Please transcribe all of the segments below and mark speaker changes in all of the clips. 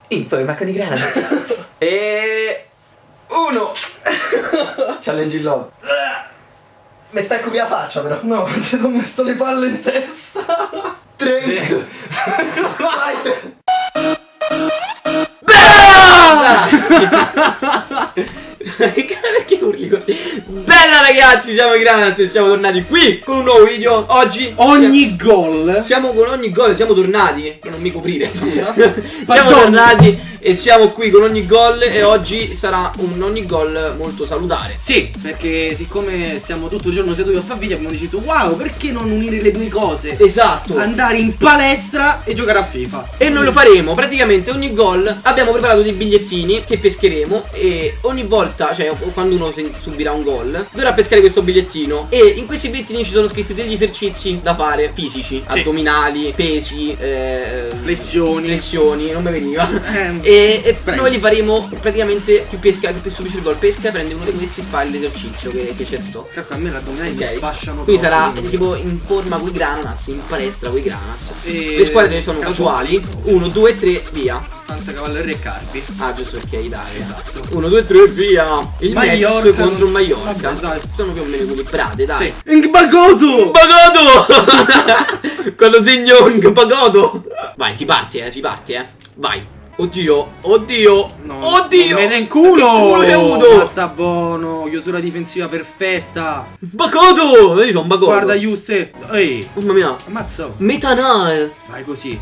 Speaker 1: Informa con i granati. E... 1. Challenge in love. Mi stai qui la faccia però. No, ti ho messo le palle in testa. 3. Vai 3. Perché urli così? Bella ragazzi, siamo i Granaz e siamo tornati qui con un nuovo video. Oggi
Speaker 2: ogni gol.
Speaker 1: Siamo con ogni gol, siamo tornati. Che non mi coprire, scusa. Siamo tornati e siamo qui con ogni gol. E oggi sarà un ogni gol molto salutare.
Speaker 2: Sì, perché siccome stiamo tutto il giorno seduti a fare video, abbiamo deciso wow, perché non unire le due cose?
Speaker 1: Esatto.
Speaker 2: Andare in palestra e giocare a FIFA.
Speaker 1: E noi lo faremo, praticamente ogni gol abbiamo preparato dei bigliettini che pescheremo. E ogni volta, cioè quando uno subirà un gol, dovrà pescare questo bigliettino. E in questi bigliettini ci sono scritti degli esercizi da fare fisici, sì. Addominali, pesi, flessioni, non mi veniva. E noi li faremo praticamente più subisce il gol, pesca, prende uno di questi e fa l'esercizio che c'è stato.
Speaker 2: A me l'addominale mi sfasciano.
Speaker 1: Qui sarà tipo in forma coi Grananas, in palestra coi Grananas. Le squadre sono casuali. 1, 2, 3, via.
Speaker 2: Fantacavalleria e Carpi.
Speaker 1: Ah, giusto perché è Italia. Esatto. 1, 2, 3, via. Il Metz contro il Mallorca.
Speaker 2: Vabbè,
Speaker 1: sono più o meno equilibrate, dai.
Speaker 2: Sì. Ngbagoto!
Speaker 1: Quando segno Ngbagoto. Vai, si parte, Vai. Oddio.
Speaker 2: No,
Speaker 1: Oddio.
Speaker 2: Me ne in culo.
Speaker 1: Che culo c'è avuto.
Speaker 2: Ma sta buono. Chiusura difensiva perfetta.
Speaker 1: Bagoto. Io sono Bagoto.
Speaker 2: Guarda Yuste. Ehi.
Speaker 1: Mamma mia.
Speaker 2: Ammazza.
Speaker 1: Metanae.
Speaker 2: Vai così.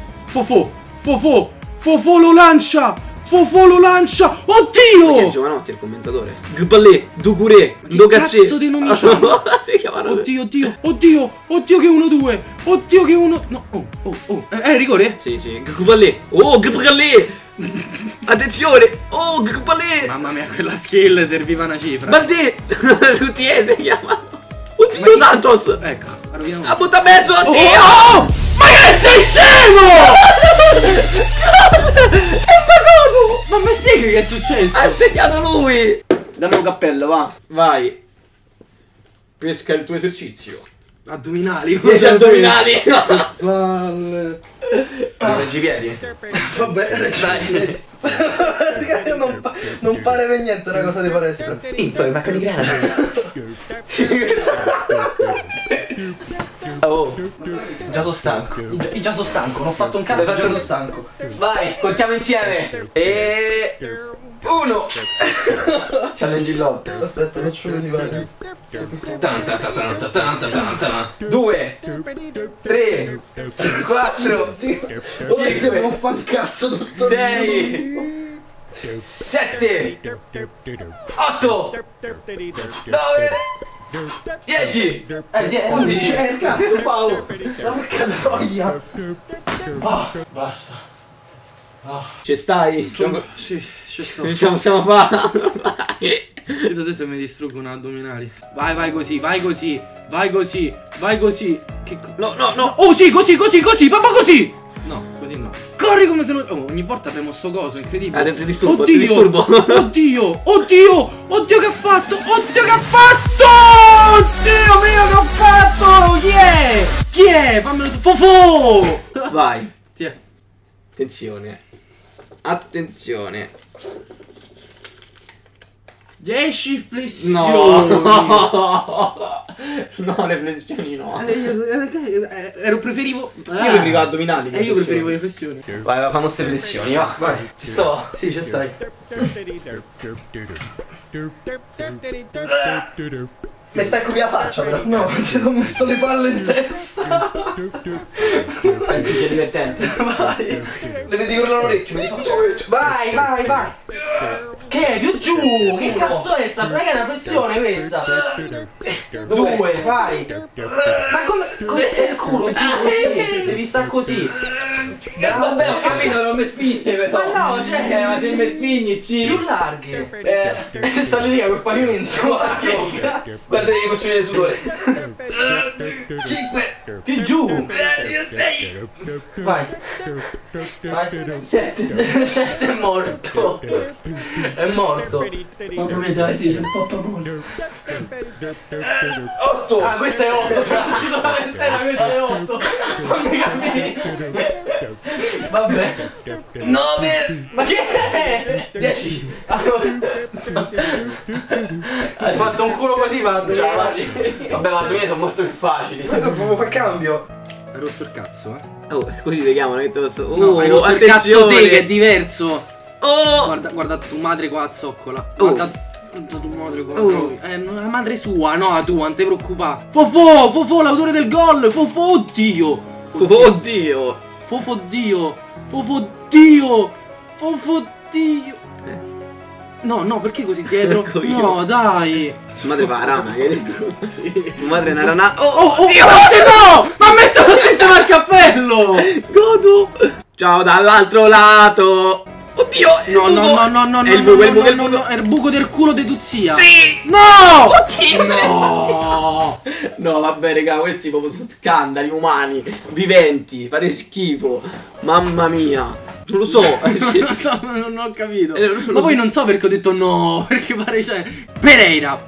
Speaker 2: Fofo lo lancia. Oddio.
Speaker 1: Che è Giovanotti il commentatore. Gbalè. Dugure. Ndogazze.
Speaker 2: Cazzo di nomi c'ha? Oddio che 1-2. Oddio che 1. No. Rigore?
Speaker 1: Sì. Gbalè. Oh, Gbalè. Attenzione. Oh, Gbalè.
Speaker 2: Mamma mia, quella skill serviva una cifra.
Speaker 1: Bardè. Tutti si chiamano. Oddio Santos.
Speaker 2: Ecco,
Speaker 1: a butta mezzo. Oddio.
Speaker 2: Ma che sei scemo? Ma mi spieghi che è successo?
Speaker 1: Ha segnato lui. Dammi un cappello, va. Vai. Pesca il tuo esercizio.
Speaker 2: Addominali.
Speaker 1: 10 addominali.
Speaker 2: Palle.
Speaker 1: Reggi i piedi.
Speaker 2: Vabbè, reggi i piedi.
Speaker 1: Non pare per niente una cosa di palestra. Informa con i Granati. Oh, già sono stanco. Non ho fatto un cazzo, già sono stanco. Vai, contiamo insieme. E 1. Challenge in love. Aspetta, faccio così, vai. 2 3 4 5
Speaker 2: non fa un cazzo tutto
Speaker 1: 6 7 8 9 10 11 cazzo Paolo, ma porca troia. Basta. Ci stai?
Speaker 2: Sì, ci sto.
Speaker 1: Ce la possiamo fare.
Speaker 2: Io ti ho detto che mi distruggo un addominali. Vai così. Che no. Oh sì, così, papà così. No, così no. Corri come se non. Oh, ogni volta abbiamo sto coso, incredibile.
Speaker 1: Ti disturbo.
Speaker 2: Oddio che ha fatto? Oddio mio che ha fatto? Chi è? Fammelo tu. Fofo!
Speaker 1: Vai.
Speaker 2: Tiè.
Speaker 1: Attenzione.
Speaker 2: 10 flessioni.
Speaker 1: No, le flessioni no.
Speaker 2: Preferivo.
Speaker 1: Io preferivo addominali.
Speaker 2: Io preferivo le flessioni.
Speaker 1: Vai, fammo ste flessioni, va.
Speaker 2: Vai.
Speaker 1: Ci sto.
Speaker 2: Sì, ci stai.
Speaker 1: Mi stai qui la faccia però. No, ti ho messo le palle in testa. Pensi sia divertente? Vai. Devi urlare l'orecchio, mi faccio. Vai. Che è? Più giù! Che cazzo è sta? Ma che è una pressione questa? 2, vai! Ma come è il culo? Giù così! Devi stare così! Vabbè, ho capito, non mi spinge però! Ma no, cioè, ma se mi spingi, sì! Più larghi! Sta lì col pavimento! Guarda che faccio vedere sudore! 5! Più giù! 6! Vai! 7 è morto! È morto. Mamma mia, dai, un po' paura. 8. Ah, questa è 8, cioè, titolare intera, questa è 8. Fammi capire. Vabbè. 9. Ma che è? 10.
Speaker 2: Hai fatto un culo così, va.
Speaker 3: Vabbè, ma 2000 sono molto più facili.
Speaker 1: Proprio fa cambio.
Speaker 2: Hai rotto il cazzo,
Speaker 3: Oh, così ti chiamano, che te lo so.
Speaker 2: No, hai rotto il cazzo te, che è diverso.
Speaker 3: Oh!
Speaker 2: Guarda tua madre qua a zoccola.
Speaker 3: Oh.
Speaker 2: Guarda tua madre qua. La madre sua, no, tu, non ti preoccupare. Fofò, l'autore del gol. Fofò, oddio.
Speaker 3: Oddio!
Speaker 2: Fofò, No, perché così dietro? No, dai.
Speaker 3: Sua madre fa rana, che hai detto? Sì. Tua madre è una rana.
Speaker 2: Oddio, no! Ma a me stava sistemando il cappello!
Speaker 3: Godo! Ciao dall'altro lato! Oddio!
Speaker 2: No,
Speaker 3: è il buco,
Speaker 2: è il buco del culo di Tuzia.
Speaker 3: Sì!
Speaker 2: No!
Speaker 3: Oddio!
Speaker 2: No!
Speaker 3: No, vabbè, raga, questi proprio sono scandali umani, viventi, fate schifo. Mamma mia. Non lo so.
Speaker 2: Non ho capito. Ma poi non so perché ho detto no. Perché pare c'è. Pereira.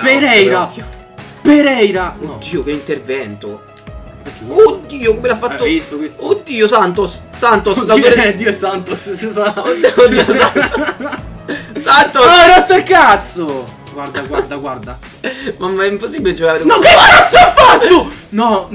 Speaker 2: Pereira. No.
Speaker 3: Oddio, che intervento. Oddio, come l'ha fatto?
Speaker 2: Hai visto questo?
Speaker 3: Oddio, Santos.
Speaker 2: Oddio è Santos.
Speaker 3: Oddio, Santos.
Speaker 2: Oh, hai rotto il cazzo. Guarda.
Speaker 3: Mamma, è impossibile giocare.
Speaker 2: No, che cazzo ha fatto? No.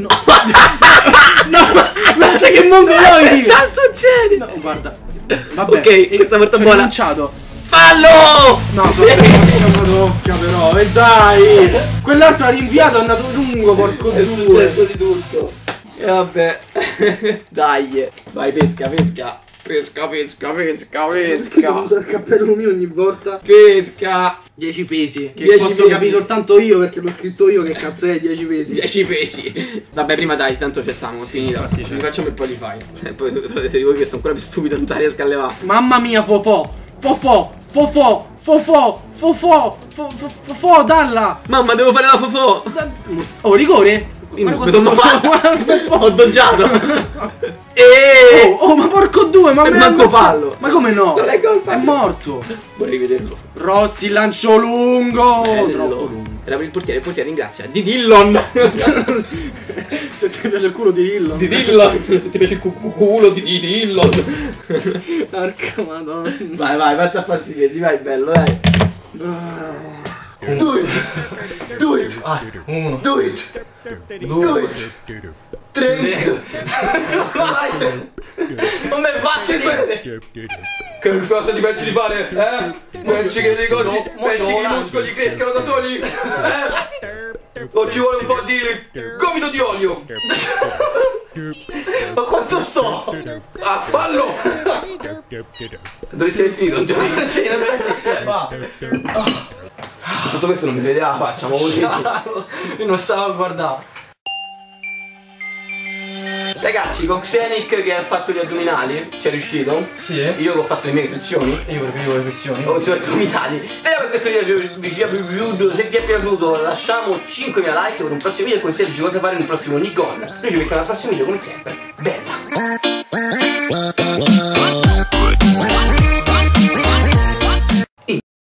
Speaker 2: Guarda che mongoloidi.
Speaker 3: Cosa succede?
Speaker 2: No, guarda. Vabbè,
Speaker 3: ok, questa volta buona.
Speaker 2: Lanciato.
Speaker 3: Fallo!
Speaker 2: No, una tosca però. E dai. Quell'altro ha rinviato, è andato lungo, porco due.
Speaker 3: È successo di tutto. E vabbè. Dai. Vai, pesca. Pesca.
Speaker 2: Usa il cappello mio ogni volta.
Speaker 3: Pesca.
Speaker 2: 10 pesi. Che
Speaker 3: 10
Speaker 2: posso
Speaker 3: pesi.
Speaker 2: capire soltanto io perché l'ho scritto io. Che cazzo è 10 pesi?
Speaker 3: 10 pesi. Vabbè, prima dai, tanto c'è stiamo, finita.
Speaker 2: Infatti c'è.
Speaker 3: Li facciamo e poi li fai. E poi vedete voi che sono ancora più stupido, non te la riesco a levare.
Speaker 2: Mamma mia, Fofò, dalla.
Speaker 3: Mamma, devo fare la fofò.
Speaker 2: Oh, rigore?
Speaker 3: Ho doggiato.
Speaker 2: Oh, ma porco due, ma
Speaker 3: manco fallo.
Speaker 2: Ma come no?
Speaker 3: Non è gol, fallo.
Speaker 2: È morto.
Speaker 3: Vorrei vederlo.
Speaker 2: Rossi, lancio lungo. Troppo lungo.
Speaker 3: Era per il portiere ringrazia. Di Dillon.
Speaker 2: Se ti piace il culo di Dillon.
Speaker 3: Se ti piace il culo di Dillon.
Speaker 2: Porca madonna.
Speaker 3: Vai, fatti a fastidiosi, vai, bello, dai.
Speaker 1: Do it. 1. Do it. 2. 3.
Speaker 3: Come fai?
Speaker 1: Che cosa ti pensi di fare? Pensi che le cose, pensi che i muscoli crescano da soli? O ci vuole un po' di gomito di olio?
Speaker 3: Ma quanto sto?
Speaker 1: Ah, fallo! Dovresti aver finito il gioco.
Speaker 3: Sì, va.
Speaker 1: Tutto questo non mi si vedeva la faccia, ma così.
Speaker 3: Io non stavo a guardare. Ragazzi, con Xenic che ha fatto gli addominali, ci è riuscito?
Speaker 1: Sì.
Speaker 3: Io che ho fatto le mie flessioni.
Speaker 1: Io preferivo le flessioni.
Speaker 3: Ho i addominali. Speriamo che questo video sia piaciuto. Se vi è piaciuto lasciamo 5.000 like per un prossimo video e consigli cosa fare nel prossimo Nick Gol. Noi ci vediamo al prossimo video come sempre. Bella!